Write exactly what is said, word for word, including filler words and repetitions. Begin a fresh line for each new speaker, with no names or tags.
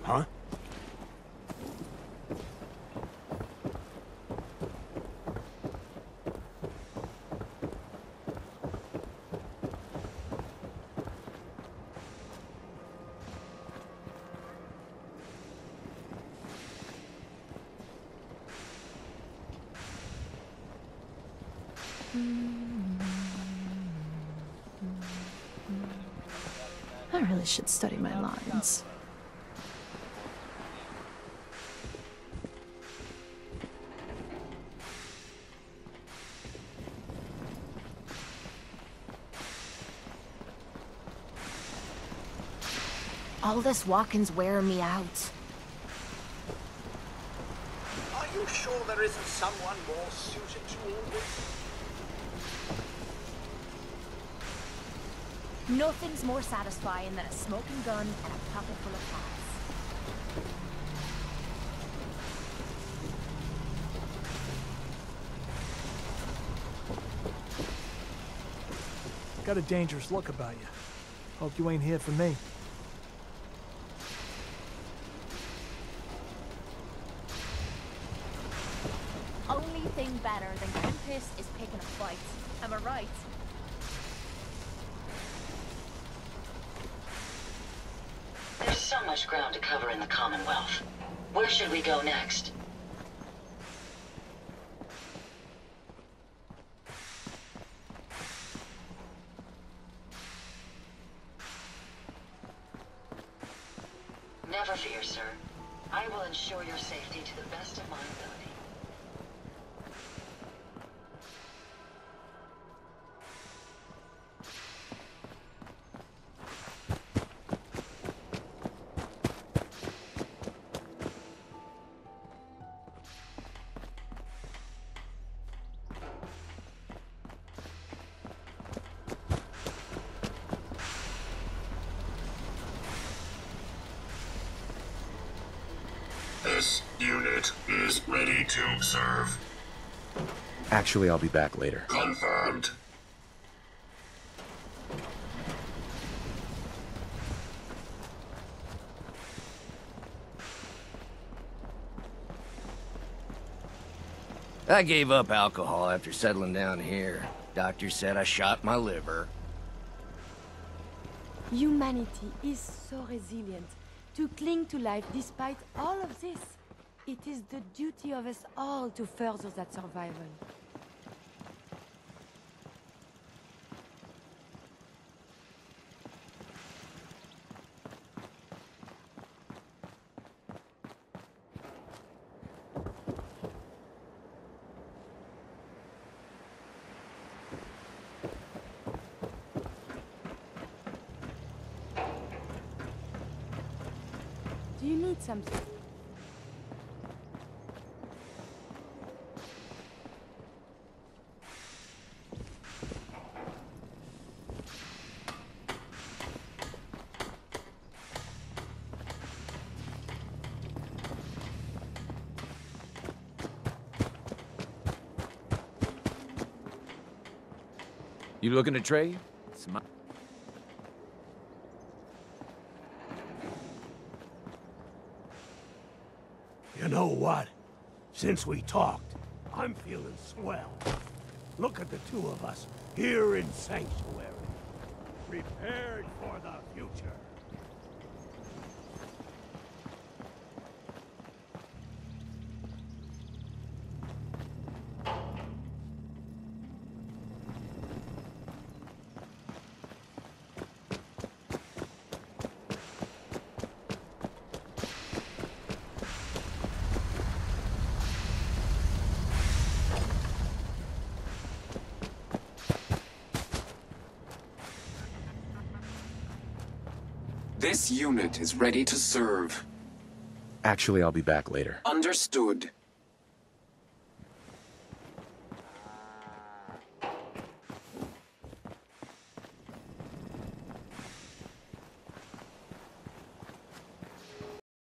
Huh?
I really should study my lines.
All this walking's wearing me out.
Are you sure there isn't someone more suited to all this?
Nothing's more satisfying than a smoking gun and a pocket full of pies.
Got a dangerous look about you. Hope you ain't here for me.
Only thing better than getting pissed is picking a fight. Am I right?
There's so much ground to cover in the Commonwealth. Where should we go next? Never fear, sir. I will ensure your safety to the best of my ability.
This unit is ready to serve.
Actually, I'll be back later.
Confirmed.
I gave up alcohol after settling down here. Doctor said I shot my liver.
Humanity is so resilient. To cling to life despite all of this. It is the duty of us all to further that survival. Do you need something?
You looking to trade? It's my
You know what? Since we talked, I'm feeling swell. Look at the two of us here in Sanctuary. Prepared for the future.
This unit is ready to serve.
Actually, I'll be back later.
Understood.